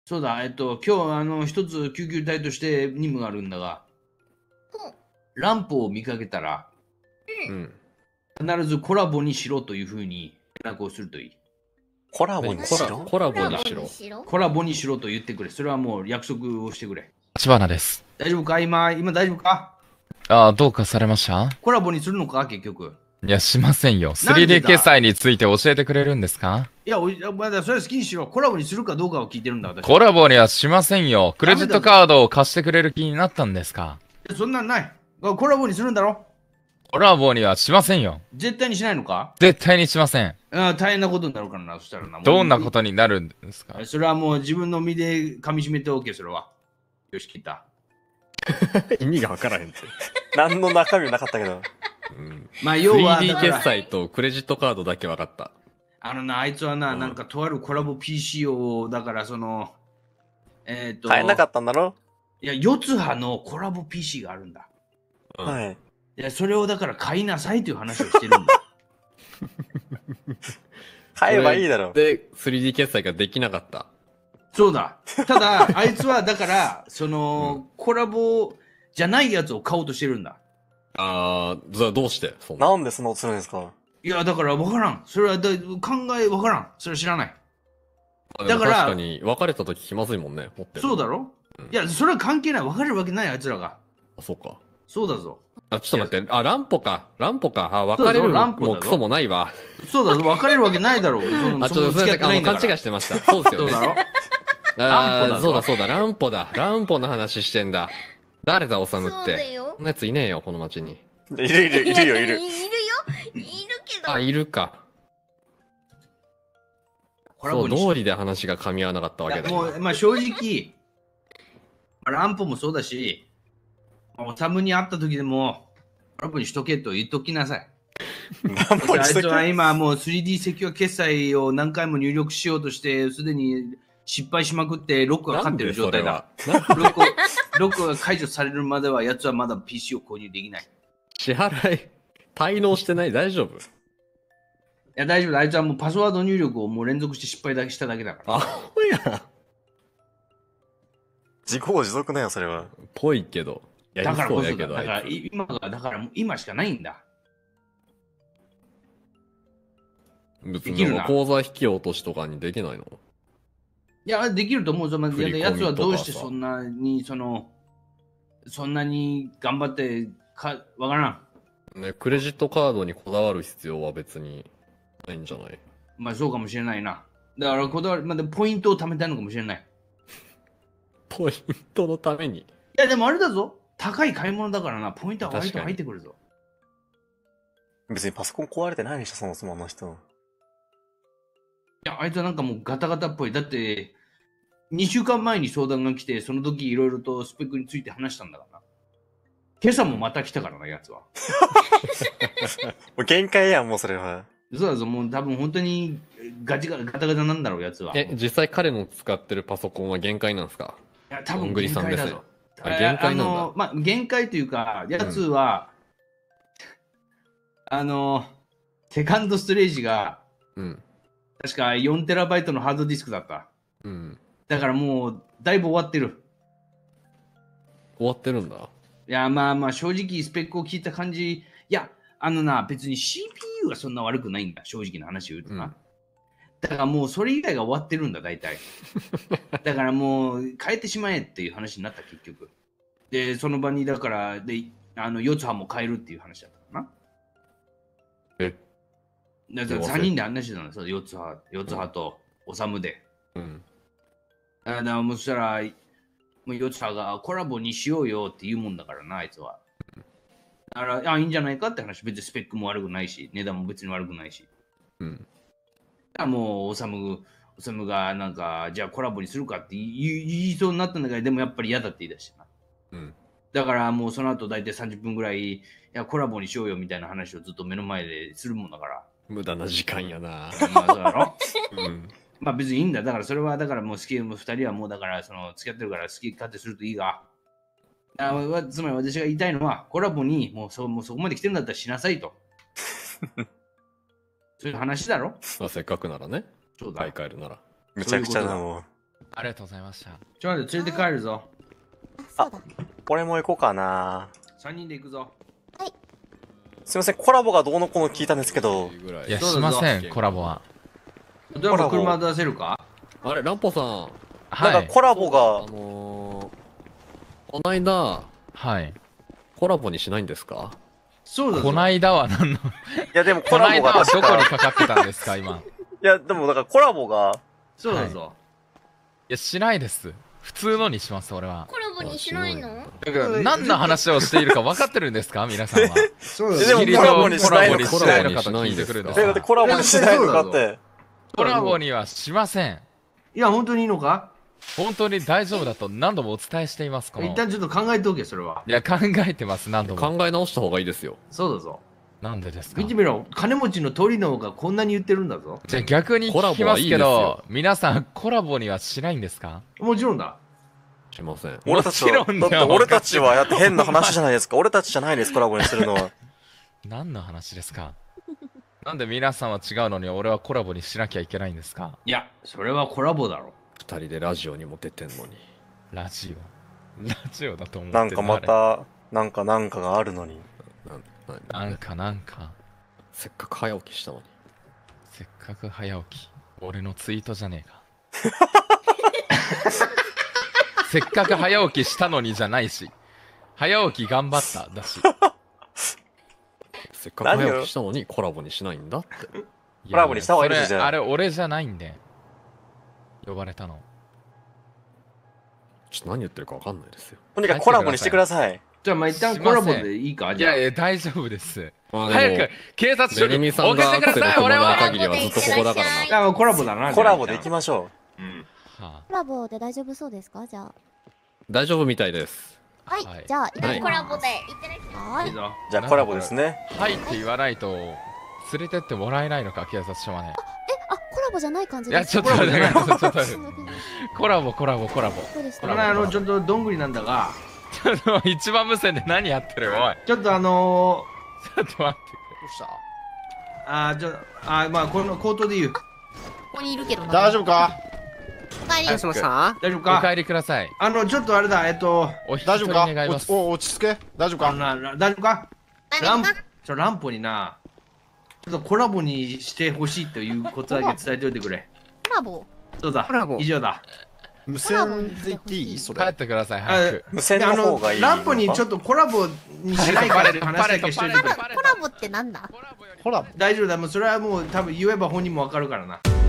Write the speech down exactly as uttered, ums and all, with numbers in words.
そうだ、えっと、今日、あの、一つ救急隊として任務があるんだが、乱歩を見かけたら、 うん。 必ずコラボにしろというふうに連絡をするといい。 コラボにしろコラボにしろ。 コラボにしろと言ってくれ。それはもう約束をしてくれ。 立花です。 大丈夫か今、今大丈夫かああ、どうかされました？ コラボにするのか結局。 いや、しませんよ。スリーディー 決済について教えてくれるんですか？ いや、おまだそれは好きにしろ。コラボにするかどうかを聞いてるんだ、私。 コラボにはしませんよ。クレジットカードを貸してくれる気になったんですか？ そんなんない。コラボにするんだろ？ コラボにはしませんよ。 絶対にしないのか？ 絶対にしません。 ああ、大変なことになるからな、そしたらな。 どんなことになるんですか？ それはもう自分の身で噛み締めておけ、それは。よし、切った。 意味がわからへんって。 何の中身もなかったけど。 うん。 まあ、要は。 スリーディー 決済とクレジットカードだけわかった。 あのな、あいつはな、うん、なんかとあるコラボ ピーシー を、だからその、えっ、ー、と。 買えなかったんだろ？ いや、四つ葉のコラボ ピーシー があるんだ。 うん、はい。 いや、それをだから買いなさいという話をしてるんだ。 買えばいいだろ。 で、スリーディー 決済ができなかった。 そうだ。ただ、あいつはだから、その、うん、コラボじゃないやつを買おうとしてるんだ。 あー、じゃあどうしてそんな。なんでそんなことするんですか？ いや、だから分からん。それはだ考え分からん。それは知らない。 だから、確かに別れた時気まずいもんね、持ってる。 そうだろ、うん、いや、それは関係ない。別れるわけない、あいつらが。 あ、そうか。 そうだぞ。 あ、ちょっと待って。あ、乱歩か。乱歩か。あ、別れるもクソもないわ。 そうだぞ。別れるわけないだろう。 あ、ちょっと、それ勘違いしてました。そうですよね。 そうだろあ、そうだそうだ。乱歩だ。乱歩の話してんだ。誰だ、おさむって。そんなやついねえよ、この町に。 いるいる、いるよ、いる。 いるよ。いるけど。 あ、いるか。そう、道理で話が噛み合わなかったわけだ。 もう、まあ正直、乱歩もそうだし、おさむに会った時でも、コラボにしとけと言っときなさい。あいつは今もう スリーディー セキュア決済を何回も入力しようとして、すでに失敗しまくってロックがかかってる状態だ。ロックロックが解除されるまでは、やつはまだ ピーシー を購入できない。 支払い、滞納してない？大丈夫？いや、大丈夫だ。あいつはもうパスワード入力をもう連続して失敗だけしただけだから。 あほや。 自業自得だよ、それは。 ぽいけど。 だからこそだ。だから今が、だから今しかないんだ。 別に口座引き落としとかにできないの？ いや、できると思うぞ。やつはどうしてそんなに、その、そんなに頑張ってか、わからん。 ね、クレジットカードにこだわる必要は別にないんじゃない？ まあそうかもしれないな。だからこだわり、まあ、ポイントを貯めたいのかもしれない。 ポイントのために？いや、でもあれだぞ。高い買い物だからな、ポイントは割と入ってくるぞ。 別にパソコン壊れてないでしょ、そもそもあの人。いや、あいつはなんかもうガタガタっぽい。だって、にしゅうかんまえに相談が来て、その時いろいろとスペックについて話したんだからな。今朝もまた来たからな、やつは。 もう限界やん、もうそれは。 そうだぞ、もう多分本当にガチガガタガタなんだろう、やつは。 え、実際彼の使ってるパソコンは限界なんですか？ いや、多分限界だぞ。 あ、限界なんだ。 あの、まあ、限界というか、やつは、うん、あの、セカンドストレージが、 うん、 確かよんテラバイトのハードディスクだった。 うん。 だからもう、だいぶ終わってる。 終わってるんだ。 いや、まあまあ、正直スペックを聞いた感じ、いや、あのな、別に シーピーユー はそんな悪くないんだ、正直な話を言うとな。うん、だからもうそれ以外が終わってるんだ、大体。だからもう変えてしまえっていう話になった、結局。で、その場に、だから、で、あの、四つ葉も変えるっていう話だったかな。 えだからさんにんで話してたんですよ、四つ葉、四つ葉とおさむで。 うん。 だからもうそしたら、もう四つ葉がコラボにしようよって言うもんだからな、あいつは。だから、あ、いいんじゃないかって話、別にスペックも悪くないし、値段も別に悪くないし。 うん。 だからもう、おさむ、おさむが、なんか、じゃあコラボにするかって言い言いそうになったんだけど、でもやっぱり嫌だって言い出してな。 うん。 だからもうその後大体さんじゅっぷんぐらい、いや、コラボにしようよみたいな話をずっと目の前でするもんだから。 無駄な時間やな。 まあ、そうだろ。 うん。 まあ別にいいんだ。だからそれは、だからもう好き、もう二人はもうだから、その、付き合ってるから好き勝手するといいが。あつまり私が言いたいのは、コラボにもう そ, もうそこまで来てるんだったらしなさいと。そういう話だろ。 まあせっかくならね。 そうだ。 買い替えるなら。 むちゃくちゃなもう。 ありがとうございました。 ちょっと待って、連れて帰るぞ。 あ、俺も行こうかな。 さんにんで行くぞ。 すいません、コラボがどうのこうの聞いたんですけど。 いや、しません、コラボは。 どうも車出せるか？ あれ、ランポさん。 なんかコラボが。あのー、こないだ、 はい。 コラボにしないんですか？ そうだ。 こないだは何の？いや、でもコラボがどこにかかってたんですか、今。 いや、でもだからコラボが。 そうだぞ。 いや、しないです。普通のにします、俺は。 コラボにしないの？ だから何の話をしているか分かってるんですか、皆さんは。 そうだ。でもコラボにしないのか。 コラボにしないんですか。 だってコラボにしないのかって。 コラボにはしません。 いや、本当にいいのか？ 本当に大丈夫だと何度もお伝えしています。 一旦ちょっと考えておけ、それは。 いや、考えてます、何度も。 考え直した方がいいですよ。 そうだぞ。 なんでですか？ 見てみろ、金持ちのトリノがこんなに言ってるんだぞ。 じゃあ逆に聞きますけど、皆さんコラボにはしないんですか？ もちろんだ。 しません。 俺たちは、だって俺たちはやって変な話じゃないですか。俺たちじゃないです、コラボにするのは。 何の話ですか？なんで皆さんは違うのに俺はコラボにしなきゃいけないんですか？ いや、それはコラボだろ。 二人でラジオにも出てんのに。 ラジオラジオだと思ってなんかまた、なんかなんかがあるのに。 なんかなんか。 せっかく早起きしたのに。 せっかく早起き。俺のツイートじゃねえか。せっかく早起きしたのにじゃないし。早起き頑張っただし。 せっかく早起きしたのにコラボにしないんだって。 コラボにした方がいいですよ。 あれ俺じゃないんで。呼ばれたの。 ちょっと何言ってるかわかんないですよ。 とにかくコラボにしてください。 じゃあ、まあ一旦コラボでいいか？じゃあ。 いやいや、大丈夫です。早く警察署に送ってさんがください。俺は限りはずっとここだからな。 あ、コラボだな。 コラボで行きましょう。うん。 コラボで大丈夫そうですか？じゃあ。 大丈夫みたいです。 はい、じゃあ、 コラボで行ってらっしゃい。 いいぞ。 じゃあコラボですね。 はいって言わないと、連れてってもらえないのか、警察署はね。 え、あ、コラボじゃない感じいや、ちょっと待って、ちょっと待って。コラボ、コラボ、コラボ。 これあの、ちょっとどんぐりなんだが。 ちょっと一番無線で何やってるおい。 ちょっとあのー、ちょっと待って。どうしたあー、ちょ、あー、まあ、この口頭で言う。 ここにいるけどな。 大丈夫か？ お帰り。 どうしました？ 大丈夫か？ お帰りください。 あの、ちょっとあれだ、えっと、 お引き取り願います。 お、落ち着け。大丈夫か？ な、大丈夫か？ラン何かちょ、ランポにな、ちょっとコラボにしてほしいということだけ伝えておいてくれ。 コラボ。 そうだ、以上だ。 無線で言っていい？それ。 帰ってください、早く。 無線の方がいい。 ランポにちょっとコラボにしないかって話だけしといてくれ。 コラボってなんだ？ コラボ。 大丈夫だ、もうそれはもう多分言えば本人もわかるからな。